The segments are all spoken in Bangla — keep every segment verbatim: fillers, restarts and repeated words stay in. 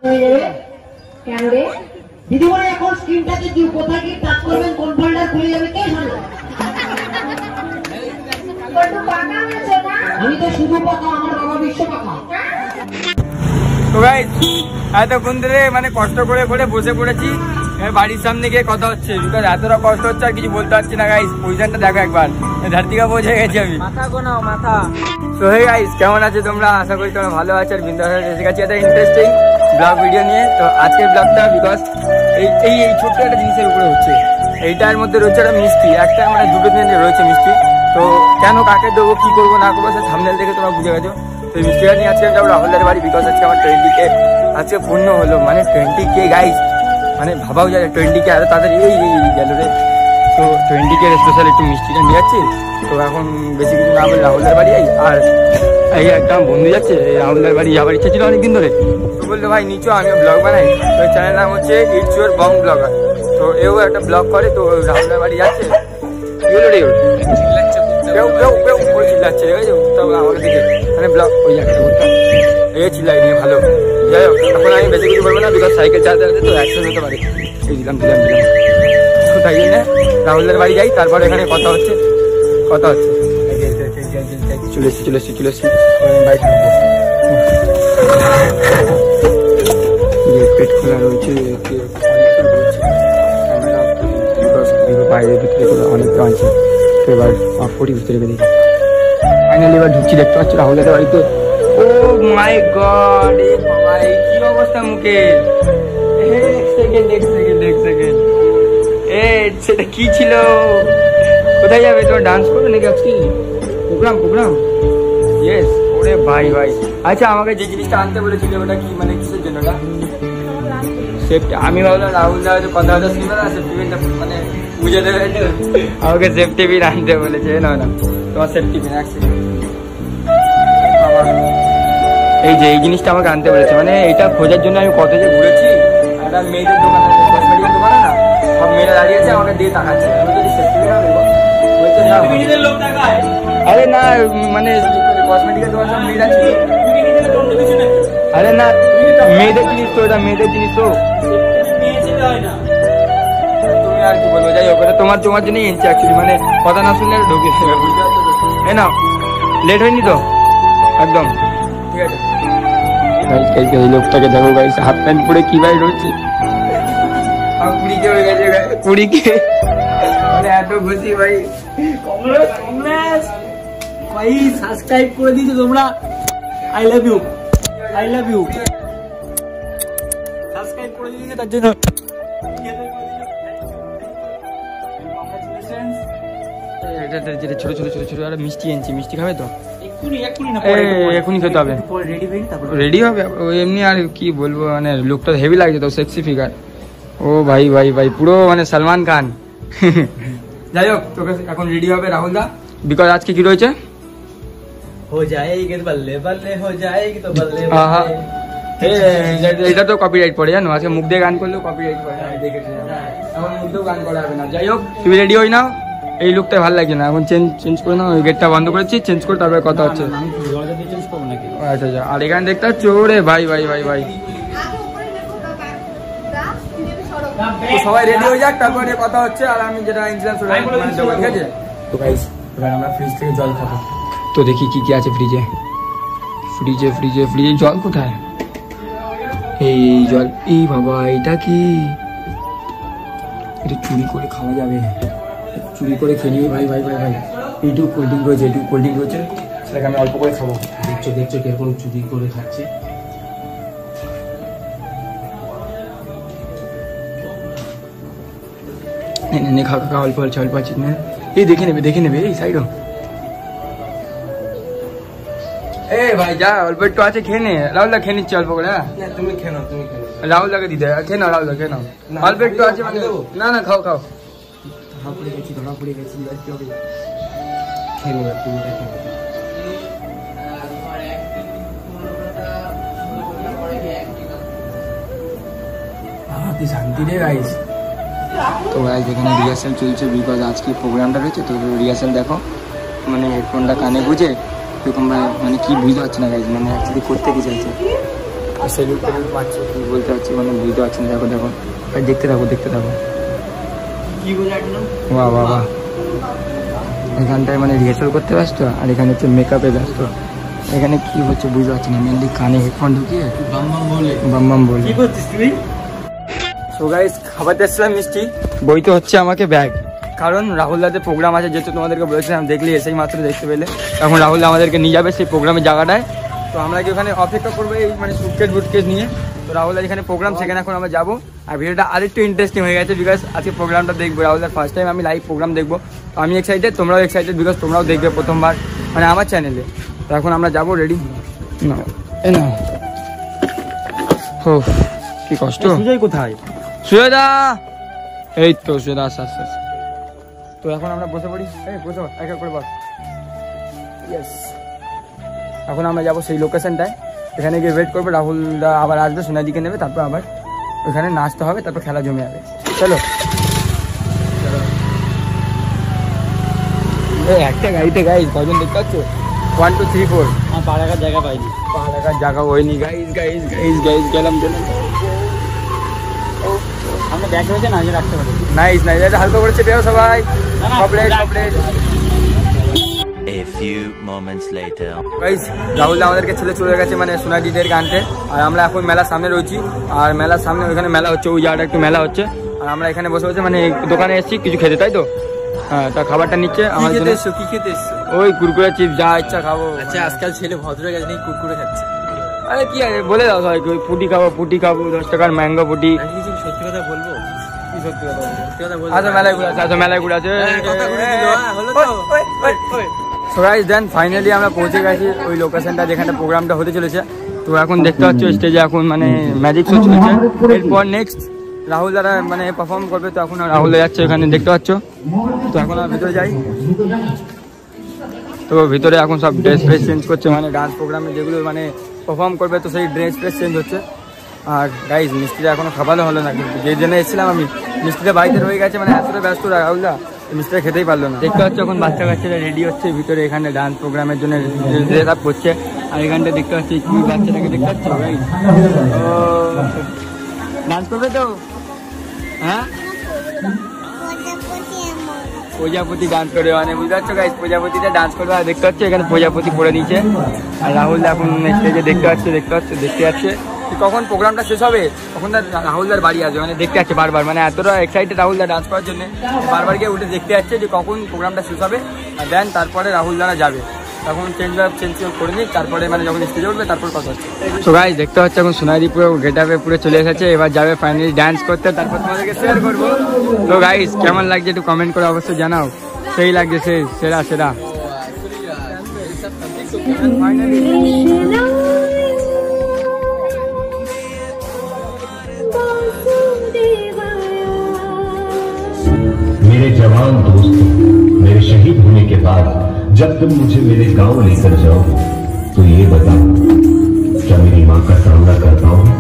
কেন রে দিদিমা এখন স্ক্রিনটাতে কি কোথায় কি টাচ করবেন কোন ফোল্ডার খুলে যাবে কে জানে? বড় পাকা আছে না? আমি তো শুধু পাকা, আমার বাবা বিশ্ব পাকা। তো গাইস এতক্ষণ ধরে মানে কষ্ট করে করে বসে পড়েছি, বাড়ির সামনে গিয়ে কথা হচ্ছে, বিকজ এতটা কষ্ট হচ্ছে আর কিছু বলতে পারছি না গাইস। পজিশনটা দেখো একবার, ধারতিকা পৌঁছে গেছি আমি। মাথা গোনাও মাথা। তো হে গাইস, কেমন আছে তোমরা? আশা করি তোমরা ভালো আছো। আর বিন্দাস এসে গেছি একটা ইন্টারেস্টিং ব্লগ ভিডিও নিয়ে। তো আজকের ব্লগটা বিকজ এই এই এই ছোট্ট একটা জিনিসের উপরে হচ্ছে, এইটার মধ্যে রয়েছে একটা মিষ্টি, একটা মানে দুটো দিন রয়েছে মিষ্টি। তো কেন কাকে দেবো, কি করবো না করবো সে সামনে দেখে তোমরা বুঝে গেছো। তো এই মিষ্টিটা নিয়ে আজকে যাবো রাহুলদার বাড়ি, বিকজ আজকে আমার টোয়েন্টি কে আজকে পূর্ণ হলো। মানে টোয়েন্টি কে গাইস, মানে ভাবাও যায় টোয়েন্টি কে এত তাদের এই গেল রে। তো টোয়েন্টি কে স্পেশাল একটু মিষ্টিটা নিয়ে যাচ্ছি। তো এখন বেশি কিছু না বলে রাহুলদার বাড়ি যাই। আর এই একটা বন্ধু যাচ্ছে, রাহুলদার বাড়ি যাবার ইচ্ছা ছিল অনেকদিন ধরে। তো বললো ভাই নিচো আমিও ব্লগ বানাই। তো চ্যানেল নাম হচ্ছে ইটস ইউর বং ব্লগার। তো এও একটা ব্লগ করে। তো রাহুলদার বাড়ি যাচ্ছে, চিল্লাচ্ছে আমাকে দিকে, মানে ব্লগ ওই একটা করতাম এই চিল্লাই নিয়ে ভালো। যাই হোক, এখন আমি বেশি কিছু বলবো না, বিকজ সাইকেল চালাতে চালাতে তো অ্যাক্সিডেন্ট হতে পারে। এই দিলাম দিলাম দিলাম তো তাই জন্য রাহুলদার বাড়ি যাই, তারপর এখানে কথা হচ্ছে কথা হচ্ছে চলে এসছি চলে এসছি চলে এসছি বাইক থাকবো। পেট খোলা রয়েছে, বাইরের ভিতরে অনেক আছে। তো এবার অফ করি, ভিতরে বেরিয়ে ফাইনালি এবার ঢুকছি, দেখতে পাচ্ছি রাহুলদার বাড়িতে। ও মাই গড, এ বাবা কি অবস্থা মুখে। এক সেকেন্ড এক সেকেন্ড এক সেকেন্ড এ সেটা কি ছিল? কোথায় যাবে তোমার? ডান্স করবে নাকি আজকে? Program program yes. ওরে ভাই ভাই, আচ্ছা আমাকে যে জিনিসটা আনতে বলেছিল ওটা কি, মানে কিসের জন্য ওটা? সেফটি। আমি ভাবলাম রাহুলদা হয়তো কথা হয়তো শুনবে না, সেফটি পিনটা মানে বুঝে দেবে। আমাকে সেফটি পিন আনতে বলেছে। না না তোমার সেফটি পিন এক সেকেন্ড। এই যে এই জিনিসটা আমাকে আনতে বলেছে, মানে এটা খোঁজার জন্য আমি কত যে ঘুরেছি। একটা মেয়েদের দোকান আছে, কসমেটিকের দোকানে না, সব মেয়েরা দাঁড়িয়ে আছে আমাকে দিয়ে তাকাচ্ছে। আমি যদি সেফটি পিন হবে আরে না, মানে কসমেটিকের দোকান সব মেয়েরা ছিল। আরে না মেয়েদের জিনিস তো, এটা মেয়েদের জিনিস তো। তুমি আর কি বলবো, যাই হোক তোমার তোমার জন্যই এনেছি অ্যাকচুয়ালি, মানে কথা না শুনলে ঢুকে বুঝতে পারছো তো। এই না লেট হয়নি তো একদম, ঠিক আছে। এই লোকটাকে দেখো গাইস, হাফ প্যান্ট পরে কি ভাই রয়েছে। কুড়িকে হয়ে গেছে কুড়িকে, মানে এত খুশি ভাই। কংগ্রেস কংগ্রেস ভাই, সাবস্ক্রাইব করে দিয়েছো তোমরা। I love you I love you subscribe করে দিয়েছো তার জন্য। ছোট ছোট ছোট ছোট একটা মিষ্টি এনেছি, মিষ্টি খাবে তো? এখনই খেতে হবে, রেডি হবে এমনি। আর কি বলবো, মানে লুকটা হেভি লাগছে তো, সেক্সি ফিগার। ও ভাই ভাই ভাই, পুরো মানে সলমান খান। যাই হোক, তোকে এখন রেডি হবে রাহুলদা, বিকজ আজকে কি রয়েছে? हो जाएगी बल्ले बल्ले हो जाएगी तो बल्ले এটা তো কপিরাইট পড়ে জানো, আজকে মুখ দিয়ে গান করলেও কপিরাইট পড়ে, আমি দেখেছি। এখন মুখ দিয়েও গান করা হবে না। যাই হোক, তুমি রেডি হই নাও, এই লুকটা ভালো লাগছে না, এখন চেঞ্জ চেঞ্জ করে নাও। ওই গেটটা বন্ধ করেছি, চেঞ্জ করে তারপরে কথা হচ্ছে। আচ্ছা আচ্ছা, আর এখানে দেখতে পাচ্ছ রে ভাই ভাই ভাই ভাই। সবাই রেডি হয়ে যাক, তারপরে কথা হচ্ছে। আর আমি যেটা ইনসিডেন্ট ঠিক আছে। তো গাইস এবার আমরা ফ্রিজ থেকে জল খাবো। তো দেখি কি কি আছে ফ্রিজে। ফ্রিজে ফ্রিজে ফ্রিজে জল কোথায়? এই জল, এই বাবা এটা কি? এটা চুরি করে খাওয়া যাবে, চুরি করে খেয়ে নিবি ভাই ভাই ভাই ভাই। এইটুকু কোল্ড ড্রিঙ্ক রয়েছে, এইটুকু কোল্ড ড্রিঙ্ক রয়েছে, সেটাকে আমি অল্প করে খাবো। দেখছো দেখছো কিরকম চুরি করে খাচ্ছে। নে খা খা, অল্প অল্প অল্প আছে। এই দেখে নেবে দেখে নেবে, এই সাইড। এ ভাই যা, অল্প একটু আছে, খেয়ে নে। রাহুলদা খেয়ে নিচ্ছে অল্প করে। তুমি খেয়ে নাও, তুমি খেয়ে নাও। রাহুলদাকে দিতে খেয়ে নাও, রাহুলদা খেয়ে নাও, অল্প একটু আছে। না না খাও খাও। ধরা পড়ে গেছি ধরা পড়ে গেছি খেয়ে নেবে, তুমি খেয়ে নেবে। শান্তি রে গাইস। তো গাইস এখানে রিহার্সাল চলছে, বিকজ আজকে প্রোগ্রামটা রয়েছে। তো রিহার্সাল দেখো, মানে হেডফোনটা কানে বুঝে তো তোমরা মানে কি বুঝতে পারছি না গাইস, মানে অ্যাকচুয়ালি করতে কি চাইছে। সেলুট টেলুট পাচ্ছে কি বলতে পারছি মানে বুঝতে পারছি না। দেখো দেখো ভাই দেখতে থাকো দেখতে থাকো কি বলে একদম বাহ বাহ বাহ। এখানটায় মানে রিহার্সাল করতে ব্যস্ত আর এখানে হচ্ছে মেকআপে ব্যস্ত। এখানে কি হচ্ছে বুঝতে পারছি না, মেনলি কানে হেডফোন ঢুকিয়ে বাম বাম বলে বাম বাম বলে। কি করছিস তুই? সো গাইস খাবার দিচ্ছিলাম মিষ্টি, বইতে হচ্ছে আমাকে ব্যাগ, কারণ রাহুল দাদের প্রোগ্রাম আছে যেহেতু তোমাদেরকে বলেছিলাম, দেখলে এসেই মাত্র দেখতে পেলে। এখন রাহুল দা আমাদেরকে নিয়ে যাবে সেই প্রোগ্রামের জায়গাটায়, তো আমরা কি ওখানে অপেক্ষা করবো এই মানে সুটকেস বুটকেস নিয়ে। তো রাহুল দার যেখানে প্রোগ্রাম সেখানে এখন আমরা যাবো। আর ভিডিওটা আরেকটু ইন্টারেস্টিং হয়ে গেছে বিকজ আজকে প্রোগ্রামটা দেখবো রাহুল দার ফার্স্ট টাইম আমি লাইভ প্রোগ্রাম দেখবো। তো আমি এক্সাইটেড, তোমরাও এক্সাইটেড বিকজ তোমরাও দেখবে প্রথমবার মানে আমার চ্যানেলে। তো এখন আমরা যাবো, রেডি না এ না হো কি কষ্ট। সুজয় কোথায়? সুজয়দা এই তো সুজয়দা আস্তে আস্তে আস্তে। তো এখন আমরা বসে পড়ি, এই বসে এক এক করে বস। ইয়েস এখন আমরা যাবো সেই লোকেশনটায়, এখানে গিয়ে ওয়েট করবো, রাহুলদা আবার আসবে, সোনাদিকে নেবে, তারপর আবার ওখানে নাচতে হবে, তারপর খেলা জমে যাবে। চলো এই একটা গাড়িতে গাইজ কজন দেখতে পাচ্ছ? One two three four. আমার পা রাখার জায়গা পাইনি, পা রাখার জায়গা হয়নি গাইজ গাইজ গাইজ গাইজ গেলাম গেলাম। আমরা ব্যাগ রয়েছে না, রাখতে পারি। নাইস নাইস, এটা হালকা করে চেপে যাও সবাই। Complete complete. A few moments later. Guys Rahul আমাদেরকে ছেলে চলে গেছে মানে সোনাদিদেরকে আনতে, আর আমরা এখন মেলার সামনে রয়েছি। আর মেলার সামনে ওইখানে মেলা হচ্ছে, ওই জায়গাটা একটু মেলা হচ্ছে, আর আমরা এখানে বসে বসে মানে দোকানে এসেছি কিছু খেতে, তাই তো? হ্যাঁ, তা খাবারটা নিচ্ছে আমার জন্য। কি খেতে এসছো? ওই কুরকুরে চিপস যা ইচ্ছা খাবো। আচ্ছা আজকাল ছেলে ভদ্র গেছে নেই, কুরকুরে খাচ্ছে। আরে কি আছে বলে দাও সবাইকে, ওই পুটি খাবো পুটি খাবো দশ টাকার ম্যাঙ্গো পুটি। আমি কিছু সত্যি কথা বলবো? কি সত্যি কথা বলবো? সত্যি কথা বলবো। আচ্ছা মেলায় ঘুরে আছে, আচ্ছা মেলায় ঘুরে আছে। কথা ঘুরে দিল, হ্যাঁ, হলো তো। সো গাইস দেন ফাইনালি আমরা পৌঁছে গেছি ওই লোকেশনটা যেখানে প্রোগ্রামটা হতে চলেছে। তো এখন দেখতে পাচ্ছ স্টেজে এখন মানে ম্যাজিক শো চলছে। এরপর নেক্সট রাহুল দাদা মানে পারফর্ম করবে, তো এখন রাহুল যাচ্ছে এখানে দেখতে পাচ্ছ। তো এখন আমরা ভিতরে যাই, তো ভিতরে এখন সব ড্রেস ফ্রেস চেঞ্জ করছে, মানে ডান্স প্রোগ্রামে যেগুলো মানে পারফর্ম করবে তো সেই ড্রেস ফ্রেস চেঞ্জ হচ্ছে। আর গাইজ মিস্ত্রিটা এখনো খাবারও হলো না, কিন্তু যে জন্য এসেছিলাম আমি মিস্ত্রিটা বাড়িতে রয়ে গেছে, মানে এতটা ব্যস্ত রাহুলদা মিস্ত্রিটা খেতেই পারলো না। দেখতে পাচ্ছ এখন বাচ্চা কাচ্চারা রেডি হচ্ছে ভিতরে, এখানে ডান্স প্রোগ্রামের জন্য ড্রেস আপ করছে। আর এখানটা দেখতে পাচ্ছি কি বাচ্চাটাকে দেখতে পাচ্ছ ভাই, ডান্স করবে তো? হ্যাঁ প্রজাপতি ডান্স করবে, মানে বুঝতে পারছো গাইজ প্রজাপতিটা ডান্স করবে। আর দেখতে পাচ্ছ এখানে প্রজাপতি পরে নিচ্ছে। আর রাহুল এখন স্টেজে দেখতে পাচ্ছে দেখতে পাচ্ছে দেখতে পাচ্ছে কখন প্রোগ্রামটা শেষ হবে তখন রাহুলদার বাড়ি আসবে, মানে দেখতে যাচ্ছে বারবার, মানে এতটা এক্সাইটেড রাহুলদা ডান্স করার জন্য বারবার গিয়ে উঠে দেখতে যাচ্ছে যে কখন প্রোগ্রামটা শেষ হবে। আর দেন তারপরে রাহুলদারা যাবে, তখন চেঞ্জ চেঞ্জ করে নিই, তারপরে মানে যখন স্টেজে উঠবে তারপর কথা হচ্ছে। তো গাইস দেখতে পাচ্ছ এখন সোনালি পুরো গেট আপে পুরো চলে এসেছে, এবার যাবে ফাইনালি ডান্স করতে, তারপর তোমাদেরকে শেয়ার করবো। তো গাইস কেমন লাগছে একটু কমেন্ট করে অবশ্যই জানাও, সেই লাগছে সেই সেরা সেরা ফাইনালি। मेरे जवान दोस्त, मेरे शहीद होने के बाद जब तुम मुझे मेरे गांव लेकर जाओगे तो ये बताओ क्या मेरी मां का सामना कर पाओगे?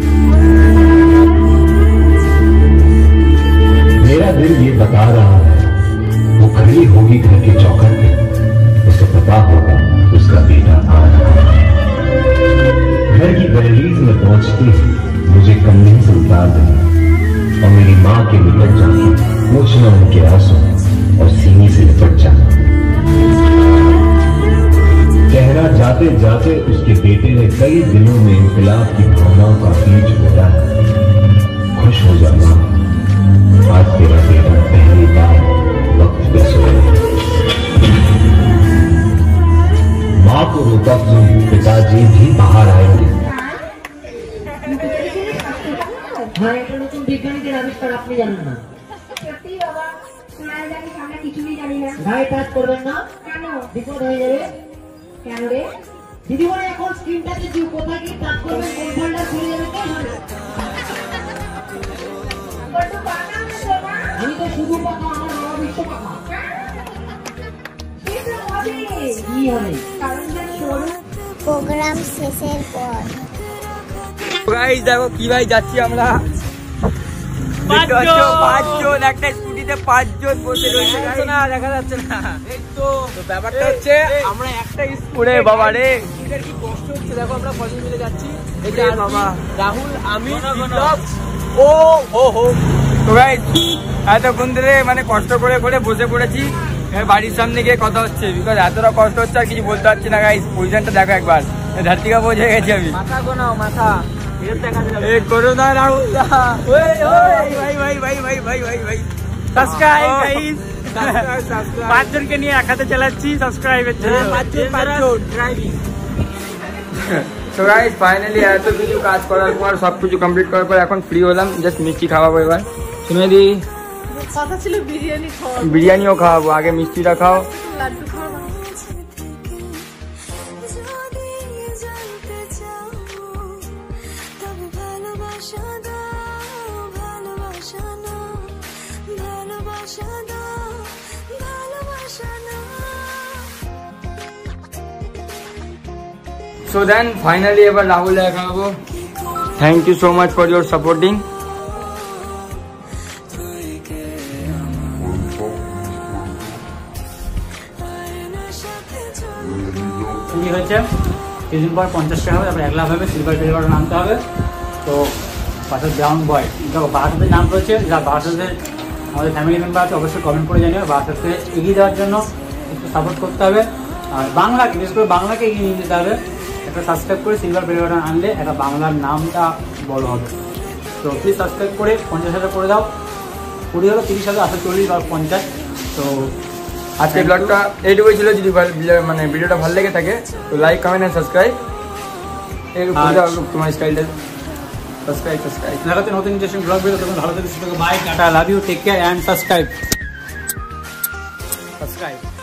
मेरा दिल ये बता रहा है वो खड़ी होगी घर के चौखट पे, उसे पता होगा उसका बेटा आ रहा है। घर की दहलीज में पहुंचती है मुझे कंधे से उतार देना और मेरी माँ के निकट जाना, पूछना उनके आंसू और सीने से लिपट जाना, कहना जाते जाते उसके बेटे ने कई दिनों में इंकलाब की भावनाओं का बीज बोया है। खुश हो जाना, आज तेरा बेटा पहली बार वक्त पे सोया। माँ को रोता सुन पिताजी भी बाहर आएंगे। হ্যাঁ এটা নতুন বিজ্ঞানীদের আবিষ্কার, আপনি জানেন না? সত্যি বাবা, মারা জানি আমরা কিছুই জানি না। ভাই টাচ করবেন না, কেন? বিপদ হয়ে যাবে। কেন রে? দিদিভাই এখন স্ক্রিনটাতে যে কোথায় কি টাচ করবেন কোন ফোল্ডার খুলে যাবে কে জানে? বড় পাকা না বাবা? আমি তো শুধু পাকা, আমার বাবা বিশ্ব পাকা। কি হবে? কি হবে? কারণ যে শুরু প্রোগ্রাম শেষের পর গাইস দেখো কি ভাই যাচ্ছি আমরা পাঁচজন, একটা স্কুটিতে পাঁচজন বসে রয়েছে, না দেখা যাচ্ছে না। এই তো ব্যাপারটা হচ্ছে আমরা একটা স্কুলে বাবা রে কি কষ্ট হচ্ছে, দেখো আমরা কজন মিলে যাচ্ছি। বাবা রাহুল আমি ও হো হো। তো গাইস এতক্ষণ ধরে মানে কষ্ট করে করে বসে পড়েছি, বাড়ির সামনে গিয়ে কথা হচ্ছে, বিকজ এতটা কষ্ট হচ্ছে আর কিছু বলতে পারছি না গাইস। পজিশনটা দেখো একবার, ধারতিকা পৌঁছে গেছি আমি। মাথা গোনাও মাথা এ করো না রাহুল দা, ওই ওই ভাই ভাই ভাই ভাই ভাই ভাই ভাই সাবস্ক্রাইব গাইস, পাঁচজনকে নিয়ে এক হাতে চালাচ্ছি সাবস্ক্রাইবের জন্য। পাঁচজন পাঁচজন ড্রাইভিং। তো গাইস ফাইনালি এত কিছু কাজ করার পর সবকিছু কমপ্লিট করার পর এখন ফ্রি হলাম, জাস্ট মিষ্টি খাওয়াবো এবার। তুমি দি কথা ছিল বিরিয়ানি খাওয়া, বিরিয়ানিও খাওয়াবো, আগে মিষ্টিটা খাও। লাড্ডু খাওয়া। So then finally ever Rahul দেখা হবো। Thank you so much for your supporting. কি হয়েছে কিছুদিন পর পঞ্চাশ টাকা হবে, তারপর এক লাখ হবে, সিলভার প্লে নামতে হবে। তো বাসার ব্রাউন বয় দেখো বাসাদের নাম রয়েছে, যা বাসাদের আমাদের ফ্যামিলি মেম্বার আছে অবশ্যই কমেন্ট করে জানিও। বাসাকে এগিয়ে দেওয়ার জন্য একটু সাপোর্ট করতে হবে, আর বাংলাকে বিশেষ করে বাংলাকে এগিয়ে নিয়ে যেতে হবে। একটা সাবস্ক্রাইব করে সিলভার প্লে বাটন আনলে একটা বাংলার নামটা বড় হবে। তো প্লিজ সাবস্ক্রাইব করে পঞ্চাশ হাজার করে দাও, কুড়ি হলো তিরিশ হাজার আসলে চল্লিশ বা পঞ্চাশ। তো আজকে ব্লগটা এইটুকুই ছিল। যদি মানে ভিডিওটা ভালো লেগে থাকে তো লাইক কমেন্ট এন্ড সাবস্ক্রাইব। তোমার স্টাইলটা সাবস্ক্রাইব সাবস্ক্রাইব দেখাতে নতুন ইন্টারেস্টিং ব্লগ ভিডিও। তখন ভালো থেকে সুস্থ থাকো। Bye, tata, love you, take care and subscribe subscribe